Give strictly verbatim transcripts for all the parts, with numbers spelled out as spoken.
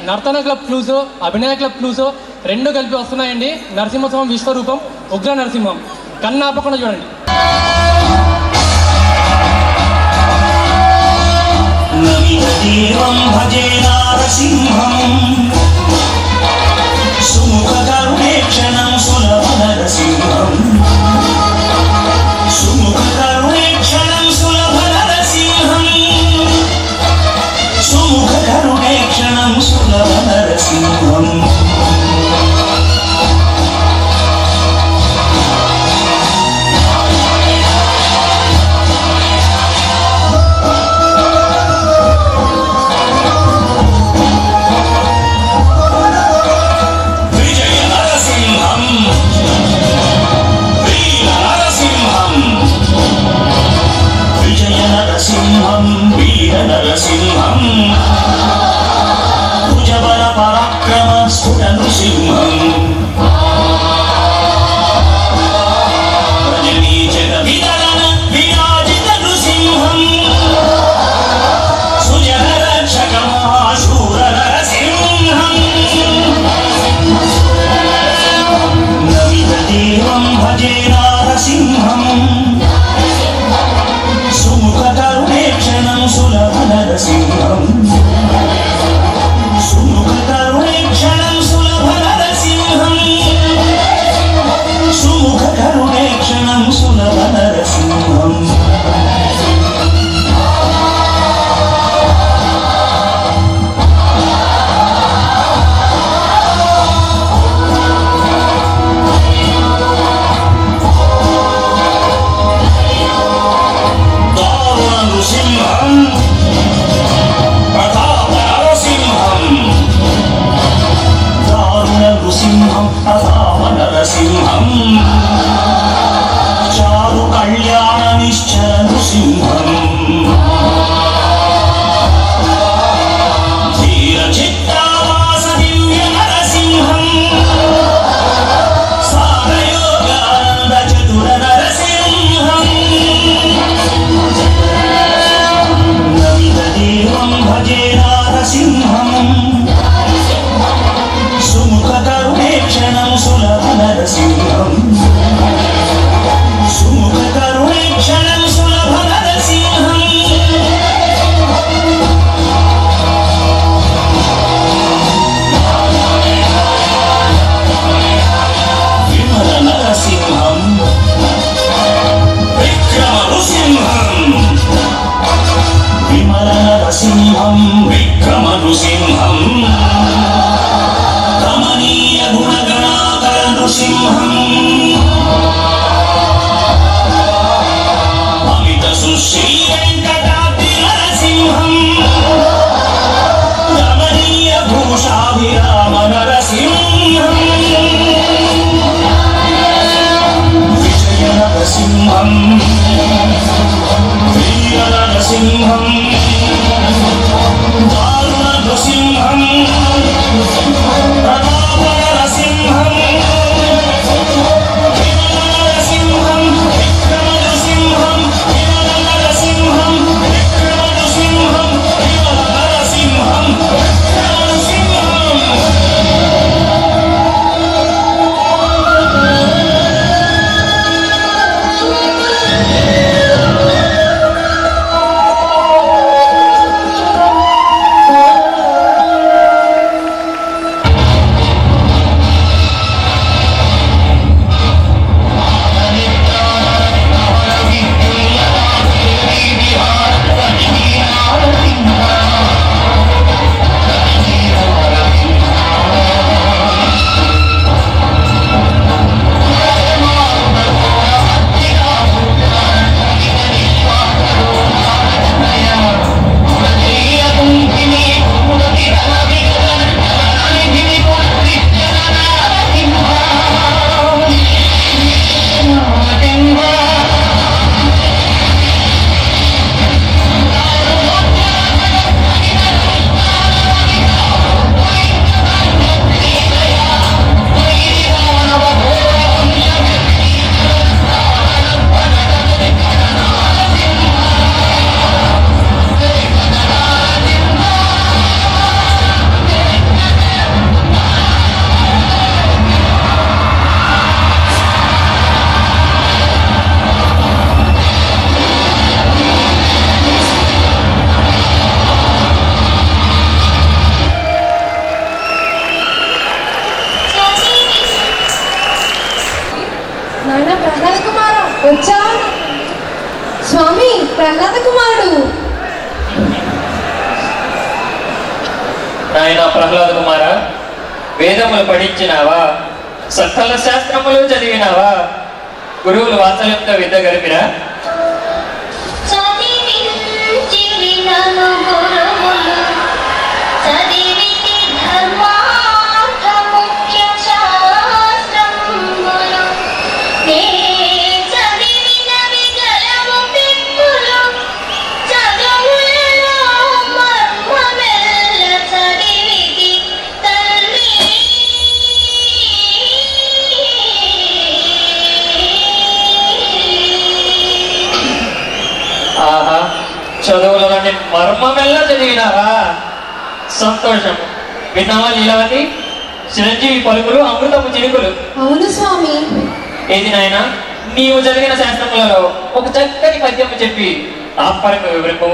నర్తన club ఫ్లూస్, Abhinaya club ఫ్లూస్ రెండు కలిపి వస్తున్నాయండి. నరసింహస్వామి విశ్వరూపం, ఉగ్ర నరసింహం. కన్నాపకుండా చూడండి. నమితదేవం భజే నారసింహం సుముఖ కరుణేక్షణం సులభ నరసింహం సుముఖ కరుణేక్షణం సులభ నరసింహం సుముఖ కరుణేక్షణం సులభ నరసింహం నరసింహం భుజబల పరాక్రమ స్ఫుట నృసింహం రజనీ జగ విదలన విరాజిత నృసింహం సుజన రక్షక మహాశూర నరసింహం నమిత దేవం భజే నారసింహం సుముఖ కరుణేక్షణం సులభ నరసింహం సుముఖ కరుణేక్షణం సులభ నరసింహం సుముఖ కరుణేక్షణం సులభ నరసింహం నరసింహం చారు కళ్యాణ నిశ్చల నృసింహం ధీర చిత్తావాస దివ్య నరసింహం సారయోగానంద చతుర నరసింహం నమిత దేవం భజే నారసింహం సుముఖ కరుణేక్షణం సులభ నరసింహం సుముఖ కరుణేక్షణం సులభ నరసింహం విమల నరసింహం విక్రమ నృసింహం విమల నరసింహం విక్రమ నృసింహం రమణీయ గుణగణాకర నృసింహం అమిత సుశ్రీ వెంకటాద్రి నరసింహం రమణీయ భూషాభిరామ నరసింహం విజయ నరసింహం వీర నరసింహం దారుణ నృసింహం ప్రతాప నరసింహం విమల నరసింహం విక్రమ నరసింహం విమల నరసింహం విక్రమ నరసింహం విమల నరసింహం విక్రమ నరసింహం ప్రహ్లాద కుమారుడు. నాయన ప్రహ్లాద కుమార, వేదములు పఠించినావా? సకల శాస్త్రములు చదివినావా? గురువులు వాత్సల్యంతో విద్య గడిపిరా? ఆహా, చదువులని మర్మమెల్లా చదివినావా? సంతోషం. విన్నావా లీలావతి? చిరంజీవి పలుకులు అమృతపు చిరుకులు. అవును స్వామి. ఏది నాయన, నీవు చదివిన శాస్త్రములలో ఒక చక్కని పద్యము చెప్పి ఆపరకు వివరింపు.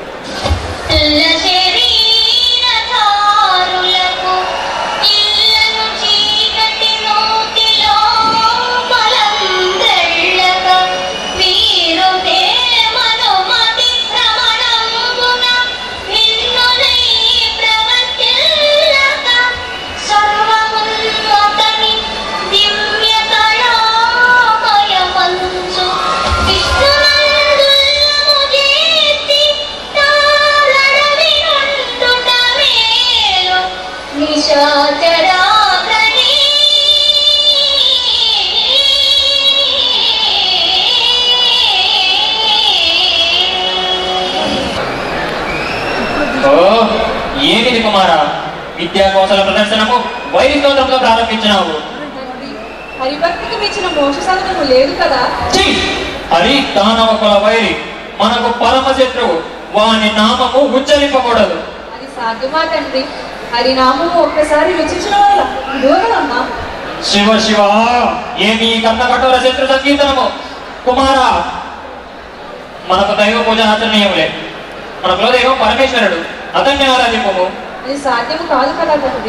ఏమిది కుమారా, విద్యా కౌశల ప్రదర్శనము వైరి స్తోత్రంతో ప్రారంభించినావు. హరిభక్తికి మించిన మోక్ష సాధనము లేదు కదా. హరి దానవ కుల వైరి, మనకు పరమ శత్రువు. వాని నామము ఉచ్చరింపకూడదు. అది సాధ్యమా తండ్రి? హరి నామము ఒక్కసారి రుచించిన వల్ల దూరమమ్మా. శివ శివ, ఏమి కన్న కఠోర శత్రు సంకీర్తనము. కుమారా, మనకు దైవ పూజ ఆచరణీయములే. మన కులదైవం పరమేశ్వరుడు, అతన్ని ఆరాధింపము. అది సాధ్యము కాదు కదా తండ్రి.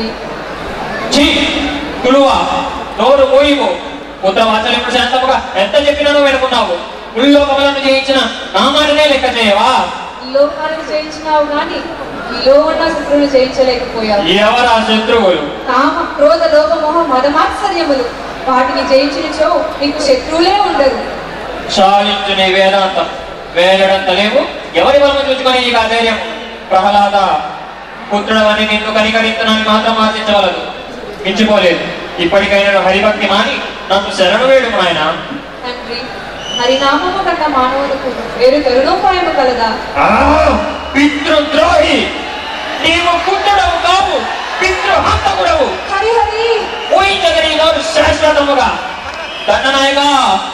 తులువా, నోరు మోయిము. పుత్ర వాత్సల్యముడు శాంతముగా ఎంత చెప్పినానో వెనుకున్నావు. ఉల్లోకములను జయించిన నామాలనే లెక్క చేయవా? లోకాలను జయించినావు గాని ఈలో ఉన్న శత్రువులు జయించలేకపోయావు. ఎవరా శత్రువులు? కామ, క్రోధ, లోభ, మోహ, మదమాత్సర్యములు. వాటిని జయించినచో నీకు శత్రువులే ఉండరు. చాలించు నీ వేదాంతం. వేలడంత లేవు. ఎవరి బలము చూసుకొని నీకు ఆధైర్యం? ప్రహ్లాద, పుత్రుడవని నిన్ను కనికరించడానికి మాత్రం ఆశించవలదు, మించిపోలేదు. ఇప్పటికైనా హరిభక్తి మాని నన్ను శరణు వేడు ఆయన. తండ్రి, హరినామము కన్నా మానవులకు వేరు తరుణోపాయము కలదా? పితృద్రోహి, నీవు పుత్రుడవు కావు, పితృహంతకుడవు. హరి హరి ఊహించగలి నోరు శాశ్వతముగా. దండనాయగా,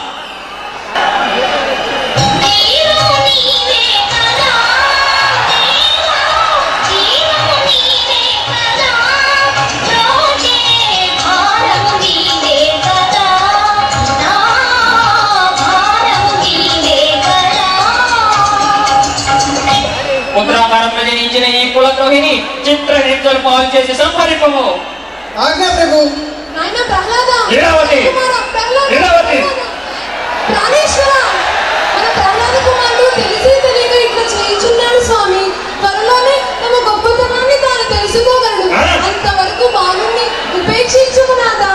పుత్రాకారంలో జనించిన ఈ కులద్రోహిని చిత్ర హింసలు పాలు చేసి సంహరింపము. ఆజ్ఞా ప్రభు. నాయన ప్రహ్లాద, లీలావతి, లీలావతి, ప్రాణేశ్వర, మన ప్రహ్లాద కుమారుడు తెలిసి తెలియక ఇట్లా చేయించున్నాడు స్వామి. త్వరలోనే తమ గొప్పతనాన్ని తాను తెలుసుకోగలడు. అంతవరకు బాలుని ఉపేక్షించుము నాదా.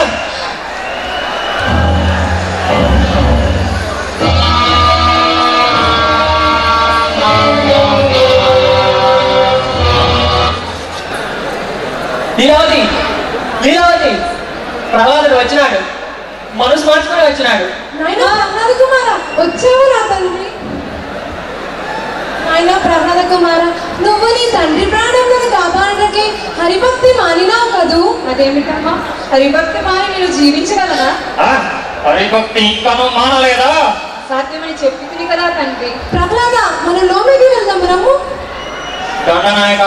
లీలావతి, లీలావతి, ప్రహ్లాదుడు వచ్చినాడు. మనసు మార్చుకొని వచ్చినాడు. నాయన ప్రహ్లాద కుమార, వచ్చావు నా తండ్రి. నాయన ప్రహ్లాద కుమార, నువ్వు నీ తండ్రి ప్రాణములను కాపాడకే హరిభక్తి మానినావు కదూ. అదేమిటమ్మా, హరిభక్తి మాని నేను జీవించగలనా? హరిభక్తి ఇంకాను మానలేదా? సాధ్యమని చెప్పింది కదా తండ్రి. ప్రహ్లాద, మనం లోపలికి వెళ్దాం రమ్ము. దండనాయక,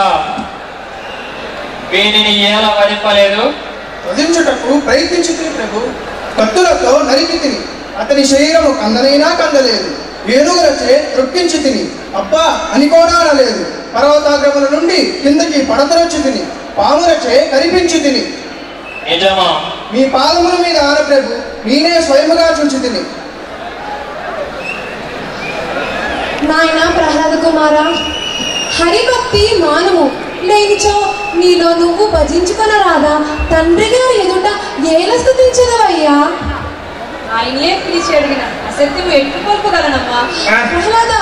వీనిని ఎలా వరింపలేదు? వధించుటకు ప్రయత్నించి ప్రభు. కత్తులతో నరికి తిని అతని శరీరము కందనైనా కందలేదు. ఏనుగులచే త్రొక్కించి తిని అబ్బా అని కూడా అనలేదు. పర్వతాగ్రముల నుండి కిందకి పడతరొచ్చి తిని పాములచే కనిపించి తిని. నిజమా? మీ పాదముల మీద ఆన ప్రభు, నేనే స్వయముగా చూచి తిని. నాయన ప్రహ్లాద కుమార, హరిభక్తి మానము లేనిచో నీలో నువ్వు భజించుకొనరాదా? తండ్రి గారి ఎదుట ఏల స్థుతించదవయ్యా. ఆయనే పిలిచి అడిగిన అసత్యము ఎట్టు పలుకగలనమ్మా? ప్రహ్లాద,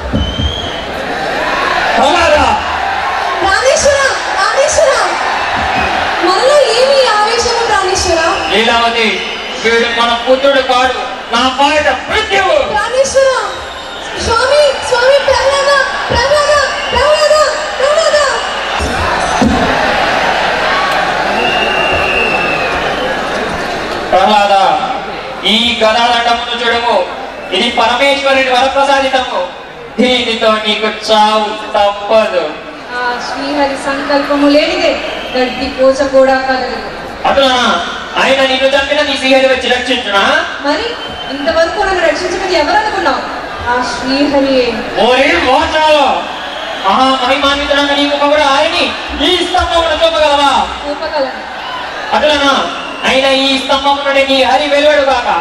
ప్రహ్లాద, ప్రాణేశ్వర, ప్రాణేశ్వర, మనలో ఏమి ఆవేశము ప్రాణేశ్వర? లీలావతి, వీడు మన పుత్రుడు కాడు, నా పాట మృత్యువు. ప్రాణేశ్వర, స్వామి, స్వామి, ప్రహ్లాద, ప్రహ్లాద, ప్రహ్లాద, ప్రహ్లాద. ప్రహ్లాద, ఈ గదాదండమును చూడము, ఇది పరమేశ్వరుని వరప్రసాదితము. దీనితో నీకు చావు తప్పదు. ఆ శ్రీహరి సంకల్పము లేనిదే గడ్డి పూజ కూడా కలగదు. అట్లా ఆయన నిన్ను చంపిన నీ శ్రీహరి వచ్చి రక్షించునా? మరి ఇంతవరకు నన్ను రక్షించినది ఎవరనుకున్నావు? ఆ శ్రీహరి. ఓరి మోసాలు, మహామహిమాన్వితుడన్న నీ ముఖముడు ఆయని ఈ స్తంభమును చూపగలవా? చూపగలను. అట్లనా ఆయన ఈ స్తంభము నుండి నీ హరి వెలువడు కాక.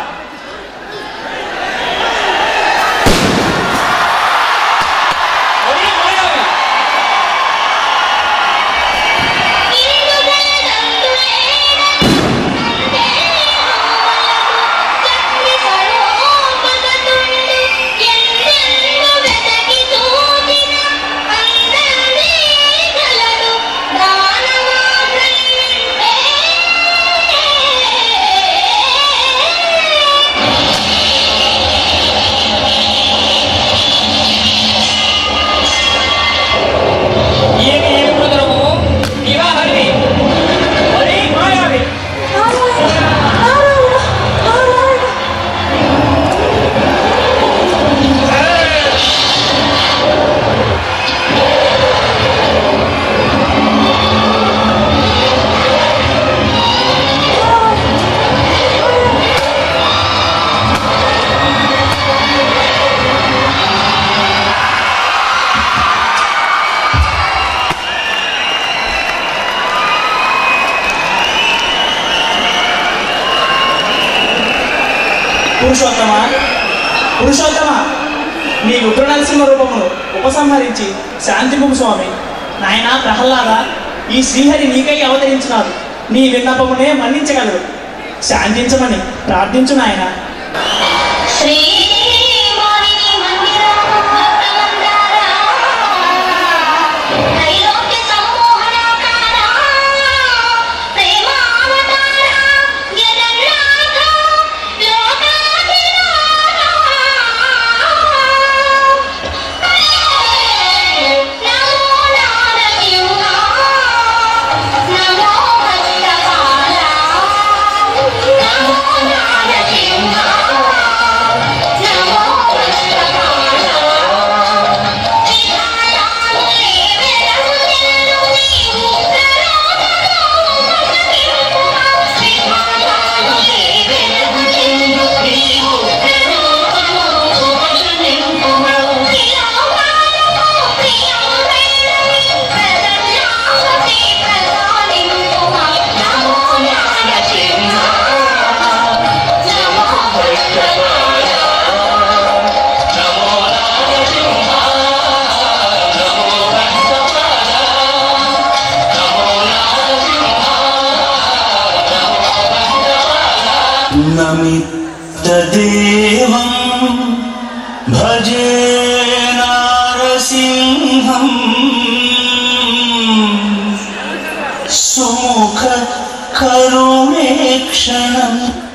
పురుషోత్తమ, పురుషోత్తమ, నీ ఉగ్ర నరసింహ రూపమును ఉపసంహరించి శాంతింపు స్వామి. నాయన ప్రహ్లాద, ఈ శ్రీహరి నీకై అవతరించినారు. నీ విన్నపమునే మన్నించగలరు. శాంతించమని ప్రార్థించు నాయన. नमित्तदेवं भजे नारसिंहं सुमुख करुणेक्षणम्